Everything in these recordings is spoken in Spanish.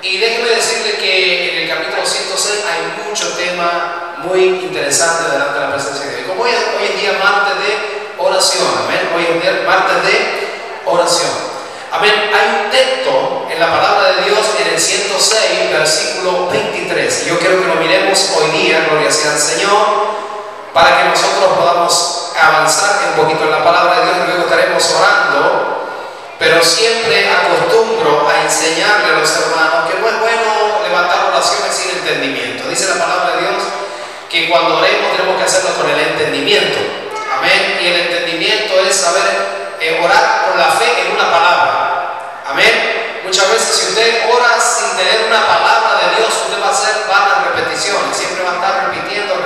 Y déjeme decirle que en el capítulo 106 hay mucho tema muy interesante delante de la presencia de Dios. Como hoy es día martes de oración, amén. Hoy es día martes de oración, amén. Hay un texto en la palabra de Dios en el 106, versículo 23. Yo quiero que lo miremos hoy día, gloria sea al Señor, para que nosotros podamos avanzar un poquito en la palabra de Dios y luego estaremos orando. Pero siempre acostumbro a enseñarle a los hermanos que no es bueno levantar oraciones sin entendimiento. Dice la palabra de Dios que cuando oremos tenemos que hacerlo con el entendimiento. Amén. Y el entendimiento es saber orar con la fe en una palabra. Amén. Muchas veces si usted ora sin tener una palabra de Dios, usted va a hacer vanas repeticiones. Siempre va a estar repitiendo.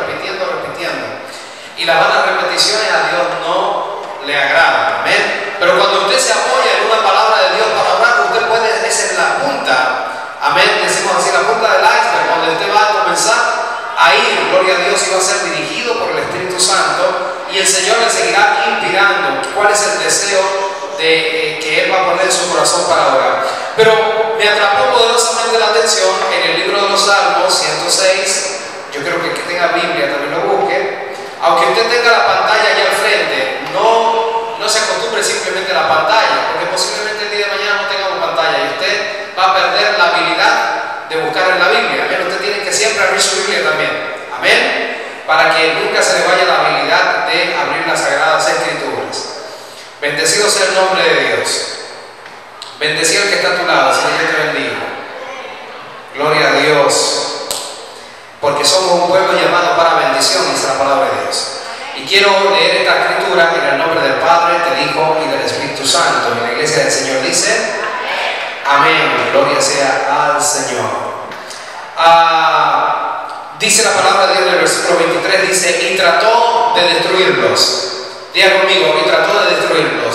Y las vanas repeticiones a Dios no le agradan. Amén. Pero cuando usted se apoya en una palabra de Dios para orar, usted puede decir la punta, amén, decimos así, la punta del iceberg, donde usted va a comenzar a ir, gloria a Dios, y va a ser dirigido por el Espíritu Santo, y el Señor le seguirá inspirando cuál es el deseo que Él va a poner en su corazón para orar. Pero me atrapó poderosamente la atención en el libro de los Salmos 106, yo creo que el que tenga Biblia también lo busque, aunque usted tenga la pantalla allá al frente, no se acostumbre simplemente a la pantalla, porque posiblemente el día de mañana no tengamos pantalla y usted va a perder la habilidad de buscar en la Biblia. Amén. Usted tiene que siempre abrir su Biblia también. Amén. Para que nunca se le vaya la habilidad de abrir las Sagradas Escrituras. Bendecido sea el nombre de Dios. Bendecido el que está a tu lado, Señor, Dios te bendiga. Gloria a Dios. Porque somos un pueblo llamado para bendición, dice la palabra de Dios. Y quiero leer esta escritura en el nombre del Padre, del Hijo y del Espíritu Santo. Y la iglesia del Señor dice: amén. Gloria sea al Señor. Dice la palabra de Dios en el versículo 23, dice: y trató de destruirlos. Diga conmigo: y trató de destruirlos.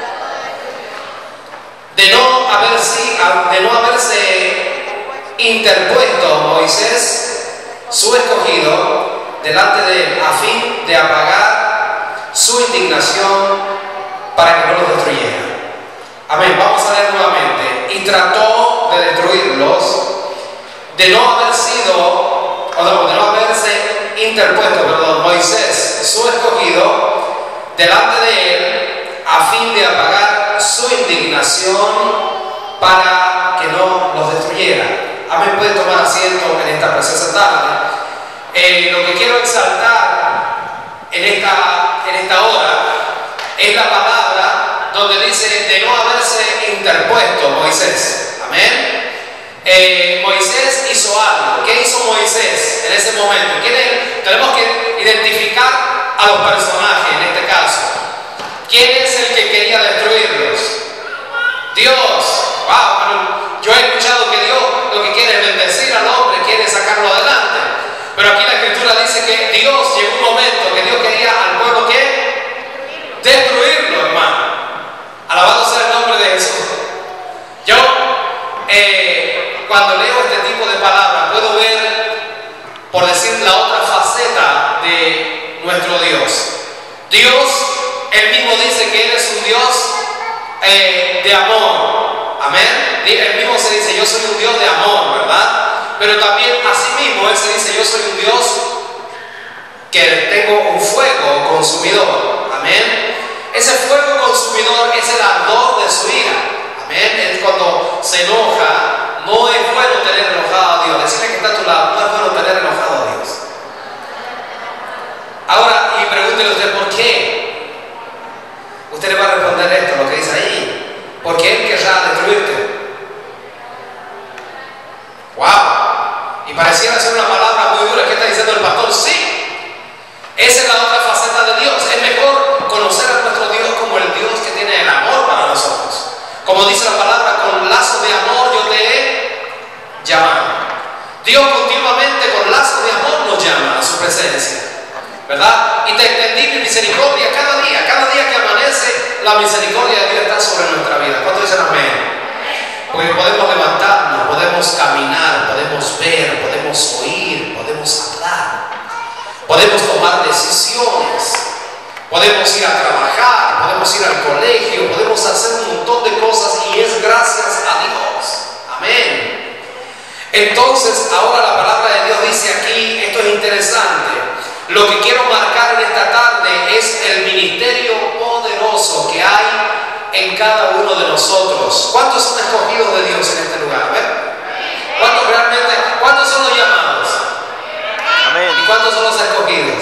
De no haberse interpuesto Moisés, su escogido, delante de él, a fin de apagar su indignación para que no los destruyera. Amén. Vamos a leer nuevamente. Y trató de destruirlos, de no haberse interpuesto, Moisés, su escogido, delante de él, a fin de apagar su indignación para que no los destruyera. Amén. Puede tomar asiento en esta preciosa tarde. Lo que quiero exaltar en esta hora es la palabra donde dice de no haberse interpuesto Moisés. Amén. Moisés hizo algo. ¿Qué hizo Moisés en ese momento? Tenemos que identificar a los personajes en este caso. ¿Quién es el que quería destruirlos? Dios. Wow, yo he escuchado que Dios lo que quiere es bendecir al hombre, quiere sacarlo adelante. Pero aquí la escritura dice que Dios llegó un momento que Dios quería al pueblo que destruirlo, hermano. Alabado sea el nombre de Jesús. Yo cuando leo este tipo de palabras puedo ver, por decir, la otra faceta de nuestro Dios. Dios, Él mismo dice que Él es un Dios de amor. Amén. Él mismo se dice: yo soy un Dios de amor, ¿verdad? Pero también asimismo Él se dice: yo soy un Dios que tengo un fuego consumidor. Amén. Ese fuego consumidor es el ardor de su ira. Amén. Él cuando se enoja, no es bueno tener enojado a Dios. Decirle que está a tu lado: no es bueno tener enojado a Dios. Ahora, y pregúntele usted por qué. Usted le va a responder esto, lo que dice ahí: porque Él querrá destruirte. ¡Wow! Y pareciera ser una palabra muy dura. ¿Qué está diciendo el pastor? Sí. Esa es la otra faceta de Dios. Es mejor conocer a nuestro Dios como el Dios que tiene el amor para nosotros. Como dice la palabra: con lazos de amor yo te he llamado. Dios continuamente con lazos de amor nos llama a su presencia, ¿verdad? Y te extendí mi misericordia cada día que amanece, la misericordia de Dios está sobre nuestra vida. ¿Cuántos dicen amén? Porque podemos levantarnos, podemos caminar, podemos ver, podemos oír, podemos hablar, podemos tomar decisiones, podemos ir a trabajar, podemos ir al colegio, podemos hacer un montón de cosas, y es gracias a Dios. Amén. Entonces, ahora la palabra de Dios dice aquí, esto es interesante. Lo que quiero marcar en esta tarde es el ministerio poderoso que hay en cada uno de nosotros. ¿Cuántos son escogidos de Dios en este lugar? A ver. ¿Cuántos son los llamados? Amén. ¿Y cuántos son los escogidos?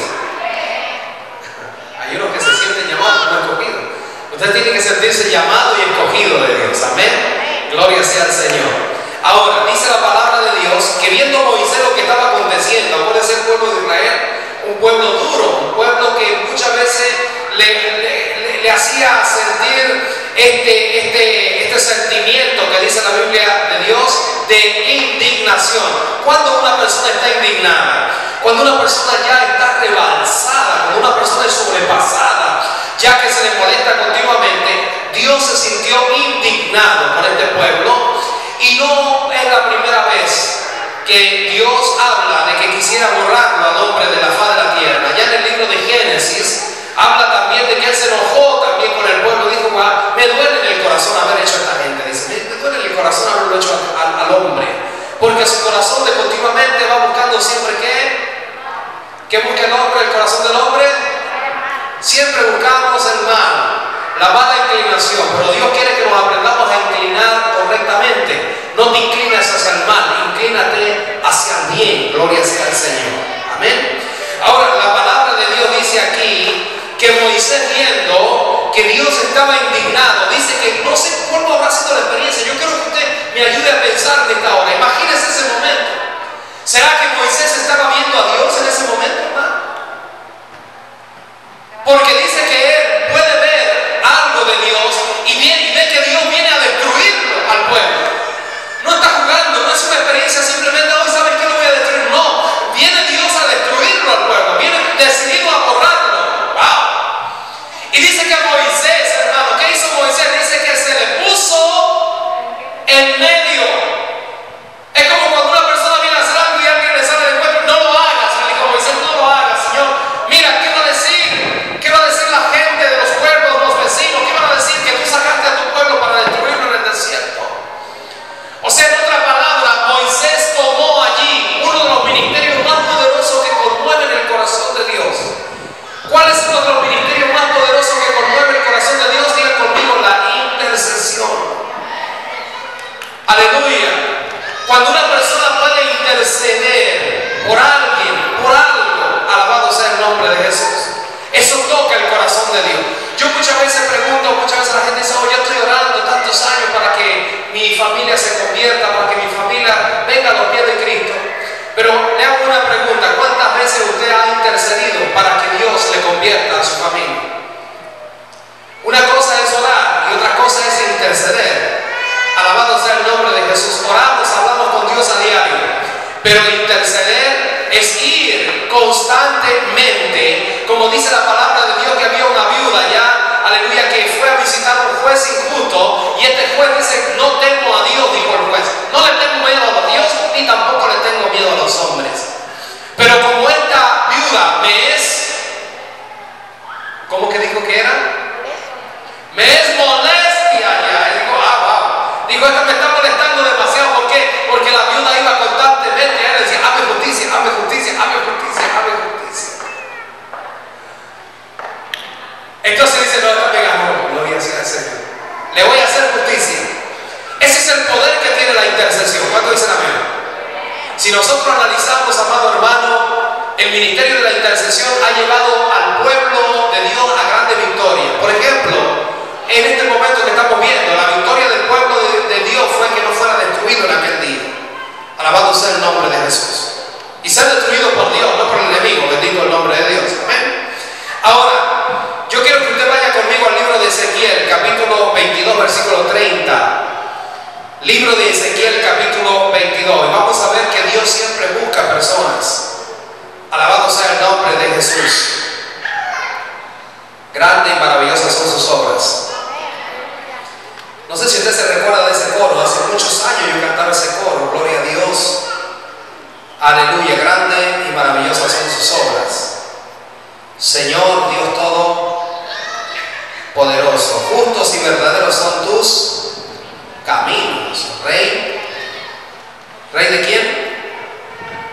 Hay unos que se sienten llamados, no escogidos. Usted tiene que sentirse llamado y escogido de Dios. Amén. Gloria sea al Señor. Ahora, dice la palabra de Dios que viendo Moisés lo que estaba aconteciendo, puede ser el pueblo de Israel, un pueblo duro, un pueblo que muchas veces le hacía sentir este sentimiento que dice la Biblia de Dios de indignación. Cuando una persona está indignada, cuando una persona ya está rebalsada, cuando una persona es sobrepasada, ya que se le molesta continuamente, Dios se sintió indignado por este pueblo. Y no es la primera vez que Dios habla de que quisiera borrarlo al hombre de la faz de la tierra. Ya en el libro de Génesis habla también de que él se enojó también con el pueblo. Dijo, me duele en el corazón haber hecho a esta gente. Dice, me duele en el corazón haberlo hecho al hombre. Porque su corazón de continuamente va buscando siempre ¿qué busca el hombre, el corazón del hombre? Siempre buscamos el mal, la mala inclinación. Pero Dios quiere que nos aprendamos a inclinar correctamente. No te inclines hacia el mal, inclínate hacia el bien. Gloria sea al Señor. Amén. Ahora, la palabra de Dios dice aquí que Moisés, viendo que Dios estaba indignado, dice que no sé cómo habrá sido la experiencia. Yo quiero que usted me ayude a pensar de esta hora. Imagínese ese momento. ¿Será que Moisés estaba viendo a Dios en ese momento, hermano? Porque dice que él puede ver algo de Dios y ve que Dios viene a destruirlo al pueblo. No está jugando, no es una experiencia simplemente, hoy ¿sabes qué lo voy a destruir? No, viene Dios a destruirlo al pueblo, viene decidido a borrarlo. ¡Wow! Y dice que Moisés, hermano, ¿qué hizo Moisés? Dice que se le puso en medio. Es como cuando una persona viene a hacer algo y alguien le sale de encuentro, no lo hagas. Le dijo Moisés, no lo hagas, Señor. Mira, ¿qué va a decir? ¿Qué va a decir la gente de los pueblos, los vecinos? ¿Qué van a decir? Que tú sacaste a tu pueblo para destruirlo en el desierto. O sea, en otra palabra, Moisés tomó allí uno de los ministerios más poderosos que conmueven el corazón de Dios. ¿Cuál es uno de los ministerios más poderosos que conmueve el corazón de Dios? Diga conmigo, la intercesión. Aleluya. Cuando una persona puede interceder por alguien, por algo, alabado sea el nombre de Jesús, eso toca el corazón de Dios. Yo muchas veces pregunto, muchas veces la gente dice, yo estoy orando tantos años para que mi familia se convierta, para que mi familia venga a los pies de Cristo. Pero le hago una pregunta, ¿cuántas veces usted ha intercedido para que Dios le convierta a su familia? Una cosa es orar y otra cosa es interceder. Alabado sea el nombre de Jesús. Oramos, hablamos con Dios a diario, pero interceder es ir constantemente, como dice la palabra de Dios, que había una viuda ya, aleluya, que fue a visitar a un juez injusto, y este juez dice, no temo a Dios, dijo el juez, no le tengo miedo a Dios, ni tampoco le tengo miedo a los hombres, pero como esta viuda me es, ¿cómo que dijo que era? Me es molestia ya. Y dijo, wow. Dijo, esta me está molestando demasiado. ¿Por qué? Porque la viuda iba constantemente a él, decía, hazme justicia, hazme justicia, hazme justicia, hazme justicia. Entonces dice, no, gloria sea al Señor, le voy a hacer justicia. Ese es el poder que tiene la intercesión. ¿Cuánto dicen amén? Si nosotros analizamos, amado hermano, el ministerio de la intercesión ha llevado al pueblo de Dios a grande victoria. Por ejemplo, en este momento que estamos viendo, la victoria del pueblo de Dios fue que no fuera destruido en aquel día. Alabado sea el nombre de Jesús. Y ser destruido por Dios, no por el enemigo. Bendito el nombre de Dios. Amén. Ahora, yo quiero que usted vaya conmigo al libro de Ezequiel, capítulo 22, versículo 30. Libro de Ezequiel, capítulo 22. Y vamos a ver que Dios siempre busca personas. Alabado sea el nombre de Jesús. Grandes y maravillosas son sus obras. No sé si usted se recuerda de ese coro. Hace muchos años yo cantaba ese coro. Gloria a Dios. Aleluya. Grandes y maravillosas son sus obras. Señor Dios todo poderoso. Justos y verdaderos son tus caminos. Rey. ¿Rey de quién?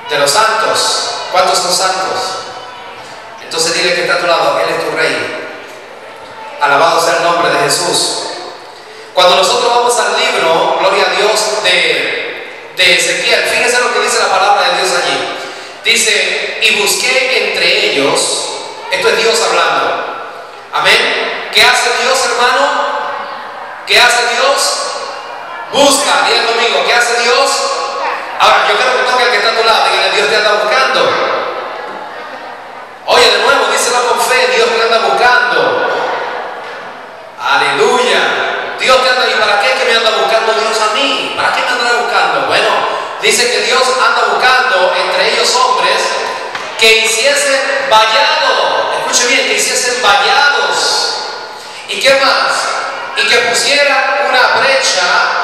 de los santos. ¿Cuántos son santos? Entonces dile que está a tu lado, Él es tu Rey. Alabado sea el nombre de Jesús. Cuando nosotros vamos al libro, gloria a Dios, de Ezequiel, fíjense lo que dice la palabra de Dios allí. Dice, y busqué entre ellos, esto es Dios hablando. Amén. ¿Qué hace Dios, hermano? ¿Qué hace Dios? Busca, diga conmigo, ¿qué hace Dios? Ahora, yo quiero que toque al que está a tu lado, dígale, Dios te anda buscando. Oye, de nuevo, díselo con fe, Dios te anda buscando. Aleluya. Dios te anda, ¿y para qué que me anda buscando Dios a mí? ¿Para qué me anda buscando? Bueno, dice que Dios anda buscando entre ellos hombres que hiciesen vallado. Escuche bien, que hiciesen vallados. ¿Y qué más? Y que pusieran una brecha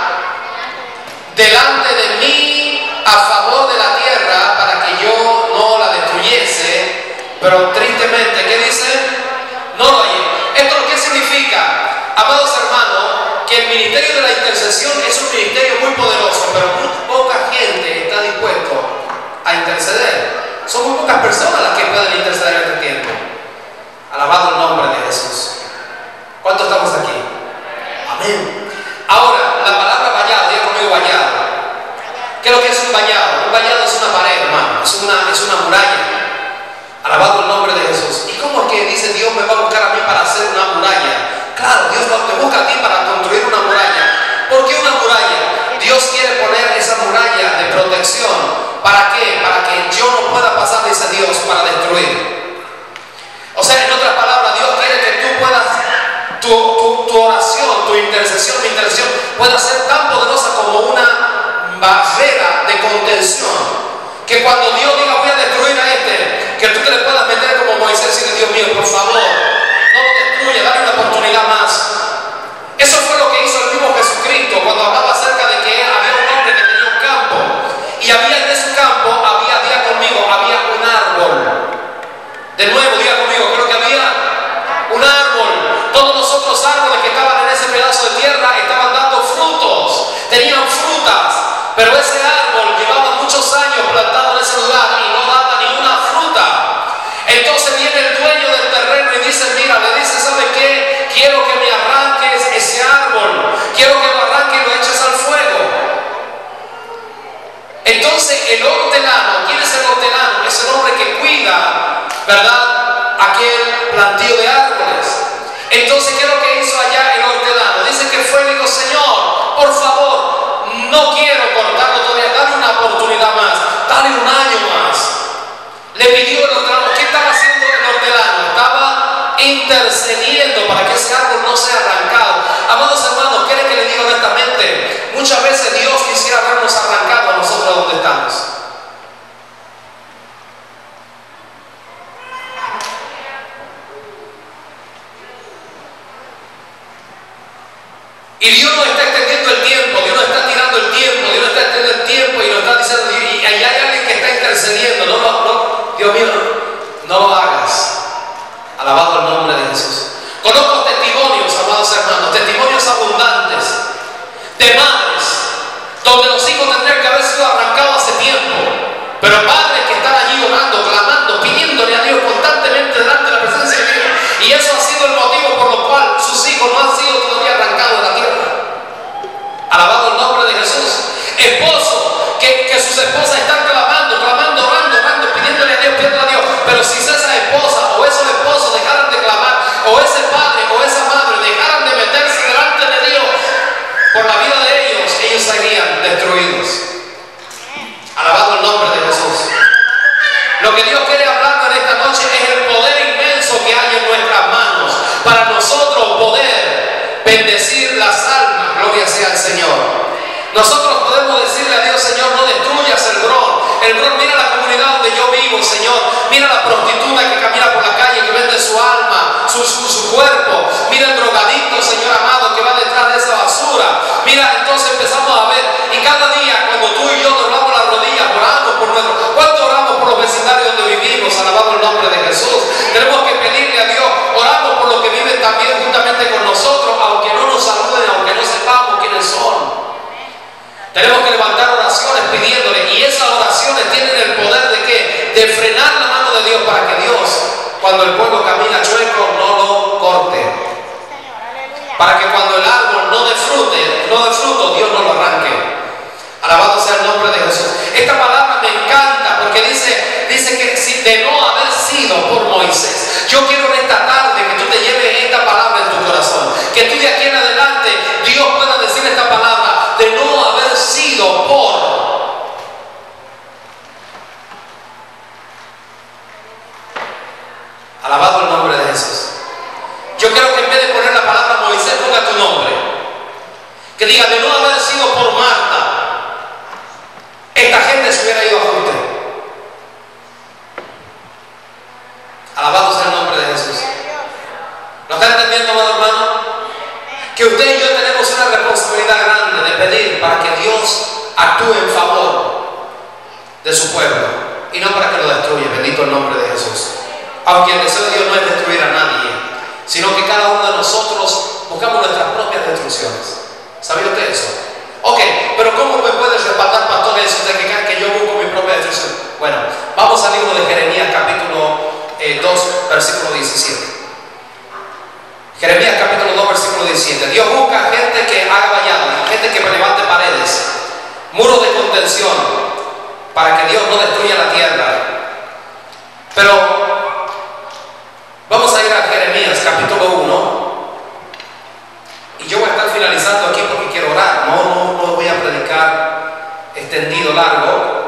delante de mí a favor de la tierra para que yo no la destruyese. Pero tristemente, ¿qué dice? No lo hay. ¿Esto qué significa? Amados hermanos, que el ministerio de la intercesión es un ministerio muy poderoso, pero muy poca gente está dispuesto a interceder. Son muy pocas personas las que pueden interceder en este tiempo. Alabado el nombre de Jesús. ¿Cuántos estamos aquí? Amén. Ahora, la palabra vallado, diga conmigo vallado. ¿Qué es lo que es un vallado? Un vallado es una pared, hermano, es una muralla. Alabado el nombre de Jesús. ¿Y cómo es que dice Dios me va a buscar a mí para hacer una muralla? Claro, Dios te busca a ti para construir una muralla. ¿Por qué una muralla? Dios quiere poner esa muralla de protección. ¿Para qué? Para que yo no pueda pasar, dice Dios, para destruir. O sea, en otras palabras, Dios quiere que tú puedas, tu oración, tu intercesión, mi intercesión, pueda ser tan poderosa como una barrera de contención. Que cuando Dios diga voy a destruir a este, que tú te le puedas meter como Moisés y decirle, Dios mío, por favor, no lo destruya, dale una oportunidad más. Eso fue lo que hizo el mismo Jesucristo cuando hablaba acerca de que había un hombre que tenía un campo y había en ese campo, diga conmigo, había un árbol. De nuevo, diga conmigo, creo que había un árbol. Todos los otros árboles que estaban en ese pedazo de tierra estaban dando frutos, tenían frutas, pero ese árbol llevaba muchos años plantado en ese lugar y no daba ninguna fruta. Entonces viene el dueño del terreno y dice, mira, le dice, ¿sabe qué? Quiero que me arranques ese árbol, quiero que lo arranques y lo eches al fuego. Entonces el hortelano, ¿quién es el hortelano? Es el hombre que cuida, ¿verdad?, aquel plantío de árboles. Entonces, ¿qué es lo que hizo allá el hortelano? Dice que fue y dijo, Señor, por favor, no quiero cortarlo todavía, dale una oportunidad más, dale un año más. Le pidió el hortelano. ¿Qué estaba haciendo el hortelano? Estaba intercediendo para que ese árbol no sea arrancado. Amados hermanos, ¿quieren que le diga honestamente? Muchas veces Dios quisiera vernos arrancados a nosotros donde estamos. Y Dios no está extendiendo el tiempo, Dios no está tirando el tiempo, Dios no está extendiendo el tiempo y nos está diciendo, y ahí hay alguien que está intercediendo. Dios mío, no lo hagas. Alabado el nombre de Jesús. Conozco testimonios, amados hermanos, testimonios abundantes de madres donde los hijos tendrían que haber sido arrancados hace tiempo, pero padres que están allí orando, clamando, pidiéndole a Dios constantemente delante de la presencia de Dios, y eso ha sido el motivo por lo cual sus hijos no han sido todavía arrancados de la tierra. Alabado el nombre de Jesús. Esposos que sus esposas están clamando, orando, pidiéndole a Dios, pero si esa esposa o esos esposos dejaran de clamar, o ese padre o esa madre dejaran de meterse delante de Dios por la vida de ellos serían destruidos. Alabado el nombre de Jesús. Lo que Dios quiere hablarnos en esta noche es el poder inmenso que hay en nuestras manos para nosotros poder bendecir las almas. Gloria sea al Señor. Nosotros podemos decirle a Dios, Señor, no destruyas el Bron, mira la comunidad donde yo vivo, Señor, mira la prostituta que camina por la calle, que vende su alma, su cuerpo, mira el drogadicto, Señor amado, que va detrás de esa basura. Mira, entonces empezamos a ver, y cada día cuando tú y yo doblamos las rodillas, oramos por ¿cuánto oramos por los vecindarios donde vivimos? Alabado el nombre de Jesús. Tenemos que pedirle a Dios, oramos por los que viven también juntamente con nosotros, aunque no nos saluden, aunque no sepamos quiénes son. Tenemos que levantar oraciones pidiéndole, y esas oraciones tienen el poder Yo quiero en esta tarde que tú te lleves esta palabra en tu corazón, que tú de aquí en adelante Dios pueda decir esta palabra de no haber sido por. Alabado el nombre de Jesús. Yo quiero que en vez de poner la palabra Moisés ponga tu nombre, que diga de no haber sido por Marta, esta gente se hubiera ido a Júpiter. Alabado sea el nombre de Jesús. ¿Lo está entendiendo, amado hermano? Que usted y yo tenemos una responsabilidad grande de pedir para que Dios actúe en favor de su pueblo y no para que lo destruya. Bendito el nombre de Jesús. Aunque el deseo de Dios no es destruir a nadie, sino que cada uno de nosotros buscamos nuestras propias destrucciones. ¿Sabía usted eso? Ok, pero ¿cómo me puede respaldar, pastor, eso de que yo busco mi propia destrucción? Bueno, vamos al libro de Jeremías, capítulo 2, versículo 17. Jeremías capítulo 2, versículo 17. Dios busca gente que haga vallados, gente que levante paredes, muros de contención, para que Dios no destruya la tierra. Pero vamos a ir a Jeremías capítulo 1. Y yo voy a estar finalizando aquí porque quiero orar. No voy a predicar extendido, largo.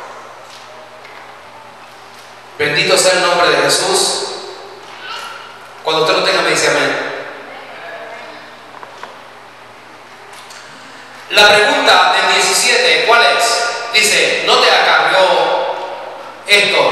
Bendito sea el nombre de Jesús. Cuando usted lo tenga me dice amén. La pregunta del 17, ¿cuál es? Dice, ¿no te acarrió esto?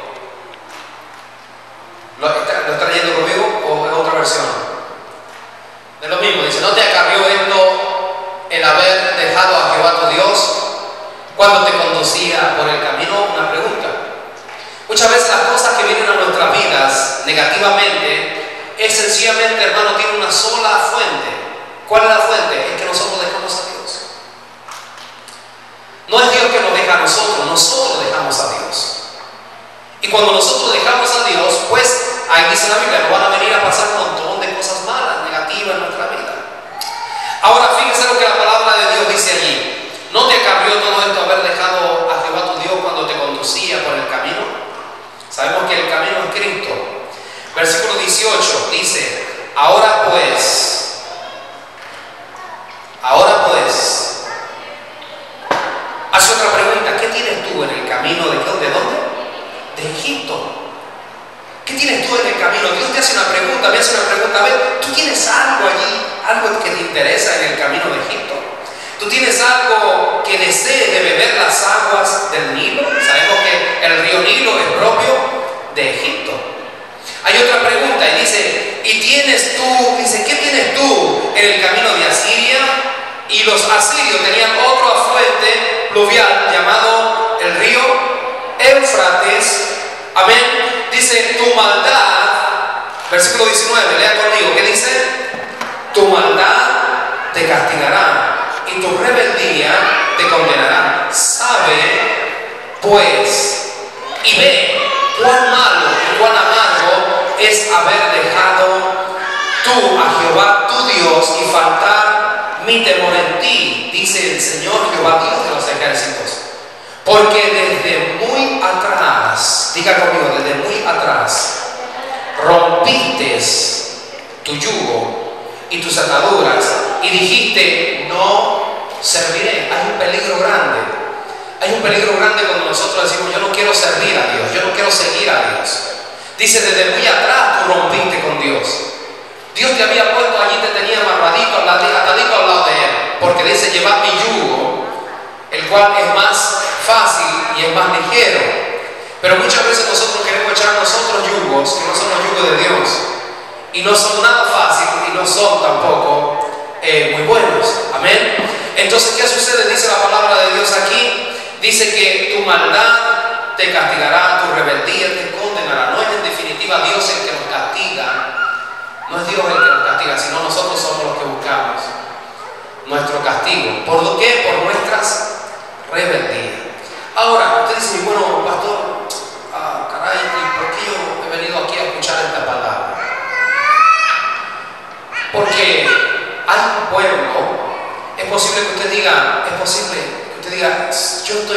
¿Lo está leyendo conmigo o en otra versión? Es lo mismo, dice, ¿no te acarrió esto el haber dejado a Jehová tu Dios cuando te conducía por el camino? Una pregunta. Muchas veces las cosas que vienen a nuestras vidas negativamente es sencillamente, hermano, tiene una sola fuente. ¿Cuál es la fuente? Es que nosotros dejamos a Dios. No es Dios que nos deja a nosotros dejamos a Dios. Y cuando nosotros dejamos a Dios, pues ahí dice la Biblia, nos van a venir a pasar un montón de cosas malas, negativas en nuestra vida. Ahora fíjense lo que la palabra de Dios dice allí. ¿No te cambió todo esto haber dejado a Jehová tu Dios cuando te conducía por el camino? Sabemos que el camino es Cristo. Versículo 18 dice, ahora pues, hace otra pregunta, ¿qué tienes tú en el camino de dónde? De Egipto. ¿Qué tienes tú en el camino? Dios te hace una pregunta, me hace una pregunta, a ver, ¿tú tienes algo allí, algo que te interesa en el camino de Egipto? ¿Tú tienes algo que desees de beber las aguas del Nilo? Sabemos que el río Nilo es propio de Egipto. Hay otra pregunta y dice, ¿qué tienes tú en el camino de Asiria? Y los asirios tenían otro afluente pluvial llamado el río Éufrates. Amén. Dice, tu maldad, versículo 19, lea conmigo, ¿qué dice? Tu maldad te castigará y tu rebeldía te condenará. Sabe, pues, y ve cuán malo y cuán amargo es haber dejado tú a Jehová tu Dios y faltar mi temor en ti, dice el Señor Jehová Dios de los ejércitos. Porque desde muy atrás, diga conmigo, desde muy atrás, rompiste tu yugo y tus ataduras y dijiste, no serviré. Hay un peligro grande. Hay un peligro grande cuando nosotros decimos, yo no quiero servir a Dios, yo no quiero seguir a Dios. Dice, desde muy atrás tú rompiste con Dios. Dios te había puesto allí, te tenía amarradito, atadito al lado de Él. Porque dice, llevad mi yugo, el cual es más fácil y es más ligero. Pero muchas veces nosotros queremos echar nosotros yugos que no son los yugos de Dios y no son nada fáciles y no son tampoco muy buenos. Amén. Entonces, ¿qué sucede? Dice la palabra de Dios aquí, dice que tu maldad te castigará, tu rebeldía te condenará. No es en definitiva Dios el que nos castiga, no es Dios el que nos castiga, sino nosotros somos los que buscamos nuestro castigo. ¿Por qué? Por nuestras rebeldías. Ahora, usted dice, bueno, pastor, caray, ¿y por qué yo he venido aquí a escuchar esta palabra? Porque hay un pueblo, es posible que usted diga,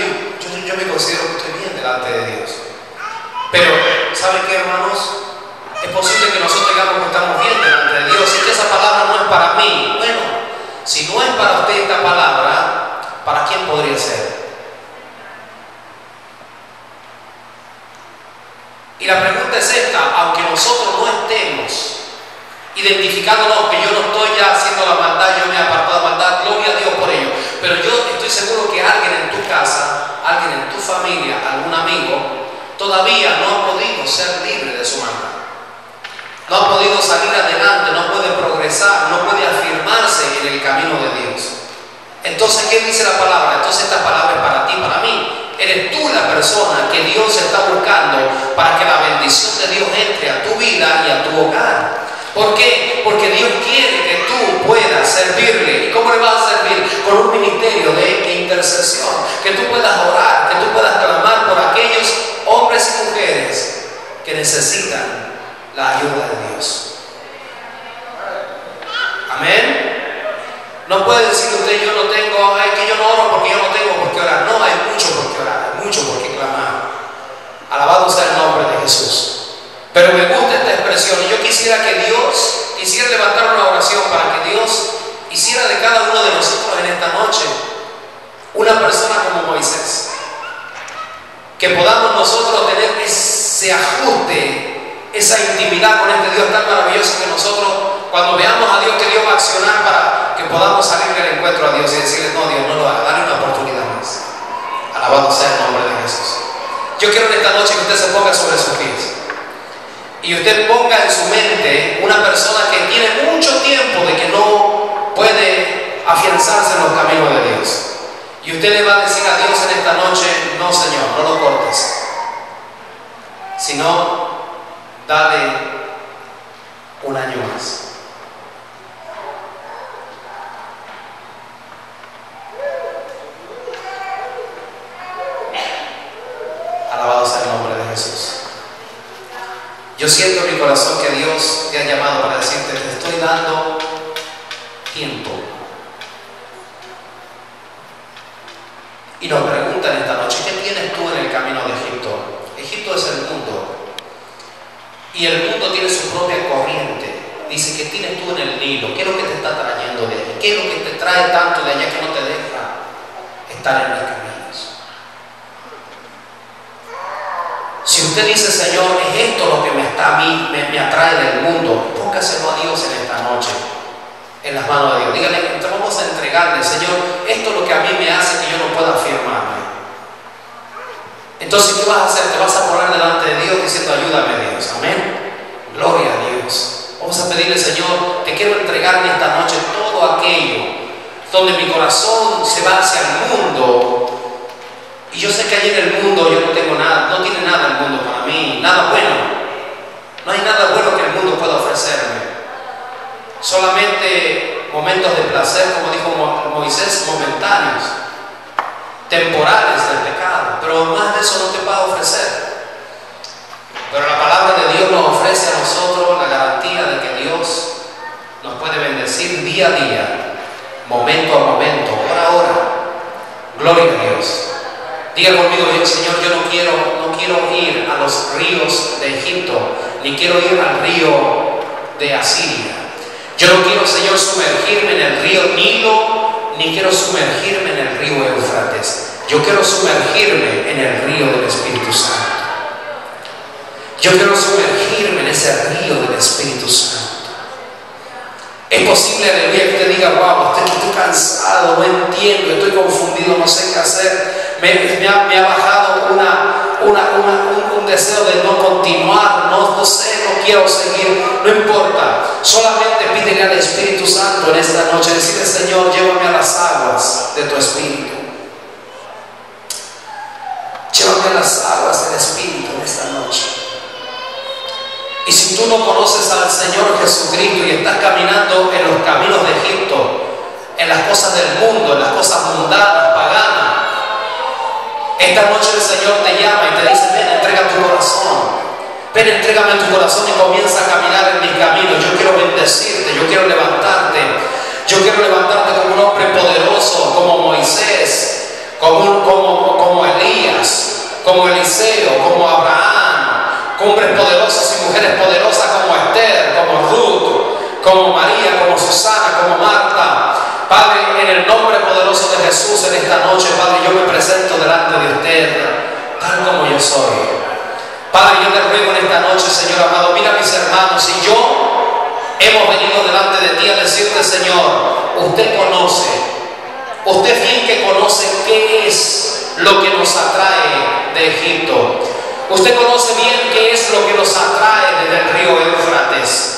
yo me considero que estoy bien delante de Dios. Pero, ¿saben qué, hermanos? Es posible que nosotros digamos que estamos bien delante de Dios y que esa palabra no es para mí. Bueno, si no es para usted esta palabra, ¿para quién podría ser? Y la pregunta es esta: aunque nosotros no estemos identificándonos que yo no estoy ya haciendo la maldad, yo me he apartado de maldad, gloria a Dios por ello, pero yo estoy seguro que alguien en tu casa, alguien en tu familia, algún amigo, todavía no ha podido ser libre de su maldad, no ha podido salir adelante, no puede progresar, no puede afirmarse en el camino de Dios. Entonces, ¿qué dice la palabra? Entonces esta palabra es para ti, para mí. Eres tú la persona que Dios está buscando para que la bendición de Dios entre a tu vida y a tu hogar. ¿Por qué? Porque Dios quiere que tú puedas servirle. ¿Y cómo le vas a servir? Con un ministerio de intercesión. Que tú puedas orar, que tú puedas clamar por aquellos hombres y mujeres que necesitan la ayuda de Dios. Amén. No puede decir usted: yo no tengo, que yo no oro porque yo no tengo por qué orar. No, hay mucho por qué orar, hay mucho por qué clamar. Alabado sea el nombre de Jesús. Pero me gusta esta expresión y yo quisiera que Dios, quisiera levantar una oración para que Dios hiciera de cada uno de nosotros en esta noche una persona como Moisés. Que podamos nosotros tener ese ajuste, esa intimidad con este Dios tan maravilloso, que nosotros, cuando veamos a Dios, que Dios va a accionar para que podamos salir del encuentro a Dios y decirle: no, Dios, no lo haga, dale una oportunidad más. Alabado sea el nombre de Jesús. Yo quiero en esta noche que usted se ponga sobre sus pies y usted ponga en su mente una persona que tiene mucho tiempo de que no puede afianzarse en los caminos de Dios. Y usted le va a decir a Dios en esta noche: no, Señor, no lo cortes, sino dale un año más. Alabado sea el nombre de Jesús. Yo siento en mi corazón que Dios te ha llamado para decirte: te estoy dando tiempo. Y nos preguntan esta noche: ¿qué tienes tú en el camino de Egipto? Egipto es el mundo. Y el mundo tiene su propia corriente. Dice: ¿qué tienes tú en el Nilo? ¿Qué es lo que te está trayendo de allí? ¿Qué es lo que te trae tanto de allá que no te deja estar en mis caminos? Si usted dice: Señor, es esto lo que me atrae del mundo, póngaselo a Dios en esta noche, en las manos de Dios. Dígale: vamos a entregarle, Señor, esto es lo que a mí me hace que yo no pueda afirmarme. Entonces, ¿qué vas a hacer? Te vas a poner delante de Dios diciendo: ayúdame, Dios. Amén. Gloria a Dios. Vamos a pedirle: Señor, te quiero entregar en esta noche todo aquello donde mi corazón se va hacia el mundo. Y yo sé que allí en el mundo yo no tengo nada, no tiene nada el mundo para mí, nada bueno. No hay nada bueno que el mundo pueda ofrecerme. Solamente momentos de placer, como dijo Moisés, momentáneos, temporales del pecado, pero más de eso no te va a ofrecer. Pero la palabra de Dios nos ofrece a nosotros la garantía de que Dios nos puede bendecir día a día, momento a momento, hora a hora. Gloria a Dios. Diga conmigo: Señor, yo no quiero ir a los ríos de Egipto, ni quiero ir al río de Asiria. Yo no quiero, Señor, sumergirme en el río Nilo, ni quiero sumergirme en el río Éufrates. Yo quiero sumergirme en el río del Espíritu Santo. Yo quiero sumergirme en ese río del Espíritu Santo. Es posible, aleluya, que usted diga: wow, estoy cansado, no entiendo, estoy confundido, no sé qué hacer. Me ha bajado un deseo de no continuar, no sé, no quiero seguir. No importa, solamente pídele al Espíritu Santo en esta noche. Decirle: Señor, llévame a las aguas de tu Espíritu. Llévame a las aguas del Espíritu en esta noche. Y si tú no conoces al Señor Jesucristo y estás caminando en los caminos de Egipto, en las cosas del mundo, en las cosas mundanas, paganas, esta noche el Señor te llama y te dice: ven, entrega tu corazón. Ven, entrégame tu corazón y comienza a caminar en mis caminos. Yo quiero bendecirte, yo quiero levantarte. Yo quiero levantarte como un hombre poderoso, como Moisés, como Elías, como Eliseo, como Abraham, Hombres poderosos y mujeres poderosas como Esther, como Ruth, como María, como Susana, como Marta. Padre, en el nombre poderoso de Jesús, en esta noche, Padre, yo me presento delante de usted, tal como yo soy. Padre, yo te ruego en esta noche, Señor amado, mira mis hermanos y yo hemos venido delante de ti a decirte, Señor, usted conoce, usted bien que conoce qué es lo que nos atrae de Egipto. Usted conoce bien qué es lo que nos atrae desde el río Éufrates.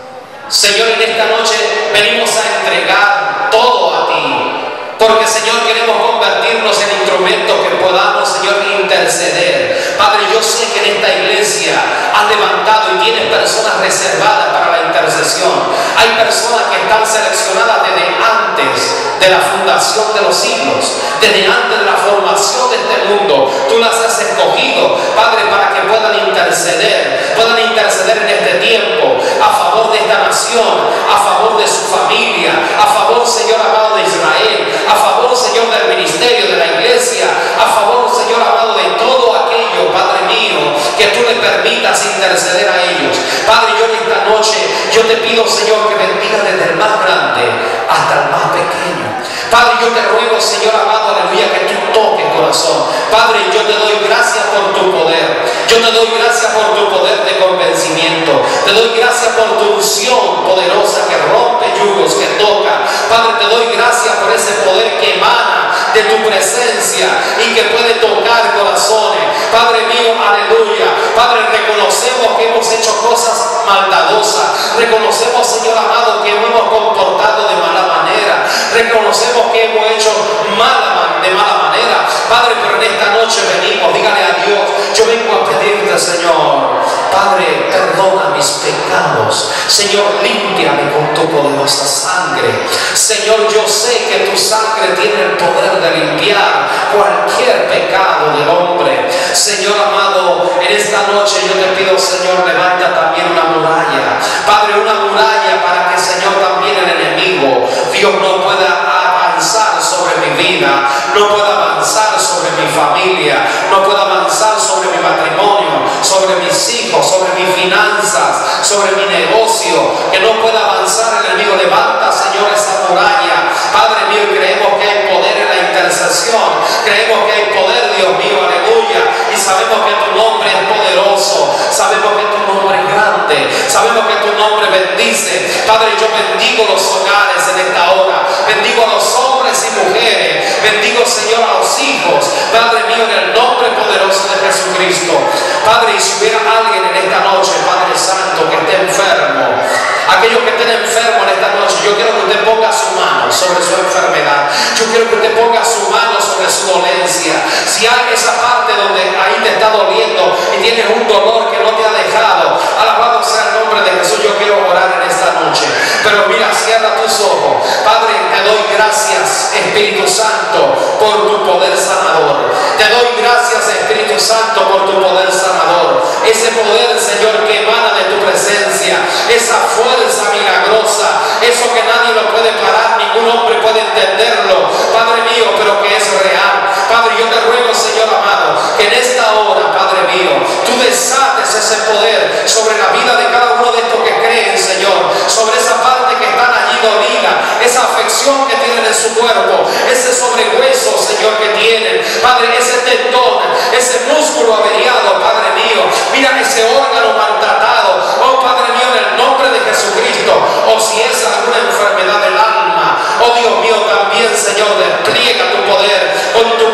Señor, en esta noche venimos a entregar todo a ti, porque, Señor, queremos convertirnos en instrumentos que podamos, Señor, interceder. Padre, yo sé que en esta iglesia has levantado y tienes personas reservadas para la intercesión. Hay personas que están seleccionadas desde antes de la fundación de los siglos, desde antes de la formación de este mundo. Tú las has escogido, Padre, para que puedan interceder en este tiempo a favor de esta nación, a favor de su familia, a favor, Señor amado, de Israel, a favor, Señor, del ministerio, de la iglesia, a favor, Señor amado, de todo aquello, Padre mío, que tú le permitas interceder a ellos. Padre, yo en esta noche, yo te pido, Señor, que bendiga desde el más grande hasta el más pequeño. Padre, yo te ruego, Señor amado, aleluya, que tú toques corazón. Padre, yo te doy gracias por tu poder. Yo te doy gracias por tu poder de convencimiento. Te doy gracias por tu unción poderosa que rompe yugos, que toca. Padre, te doy gracias por ese poder que emana de tu presencia y que puede tocar corazones. Padre mío, aleluya. Padre, reconocemos que hemos hecho cosas maldadosas. Reconocemos, Señor amado, que hemos comportado de mala manera. Reconocemos que hemos hecho de mala manera. Padre, pero en esta noche venimos, dígale a Dios, yo vengo a pedirte, Señor, Padre, perdona mis pecados. Señor, límpiame con tu poderosa sangre. Señor, yo sé que tu sangre tiene el poder de limpiar cualquier pecado del hombre. Señor amado, en esta noche yo te pido, Señor, levanta también una muralla. Padre, una muralla para que, Señor, también el enemigo, Dios, no pueda avanzar sobre mi vida, no pueda avanzar sobre mi familia, no pueda avanzar sobre mi matrimonio, sobre mis hijos, sobre mis finanzas, sobre mi negocio, que no pueda avanzar el enemigo. Levanta, Señor, esa muralla. Padre mío, creemos que hay poder en la intercesión, creemos que hay poder, Dios mío, aleluya, y sabemos que tu nombre es poderoso, sabemos que tu nombre es grande, sabemos que tu nombre bendice. Padre, yo bendigo los hogares en esta hora, bendigo a los hombres y mujeres, bendigo, Señor, a los hijos, Padre mío, en el nombre poderoso de Jesucristo. Padre, y si hubiera alguien en esta noche, Padre Santo, que esté enfermo, aquellos que estén enfermos en esta noche, yo quiero que usted ponga su mano sobre su enfermedad, yo quiero que usted ponga su mano sobre su dolencia. Si hay esa parte donde ahí te está doliendo y tienes un dolor que no te ha dejado, alabado sea el nombre de Jesús, yo quiero orar en esta noche. Pero mira, cierra tus ojos. Padre, te doy gracias, Espíritu Santo, por tu poder sanador. Te doy gracias, Espíritu Santo, por tu poder sanador. Ese poder, Señor, que emana de tu presencia, esa fuerza milagrosa, eso que nadie lo puede parar, ningún hombre puede entenderlo, Padre mío, pero que es real. Padre, yo te ruego, Señor amado, que en esta hora, Padre mío, tú desates ese poder sobre la vida de cada uno de estos que creen, Señor, sobre esa parte que están allí dolida, esa afección que tienen en su cuerpo, ese sobrehueso, Señor, que tienen, Padre, ese tendón, ese músculo averiado, Padre mío, mira ese órgano maltratado, oh Padre mío, en el nombre de Jesucristo. O si es alguna enfermedad del alma, oh Dios mío, también, Señor, despliega tu poder con tu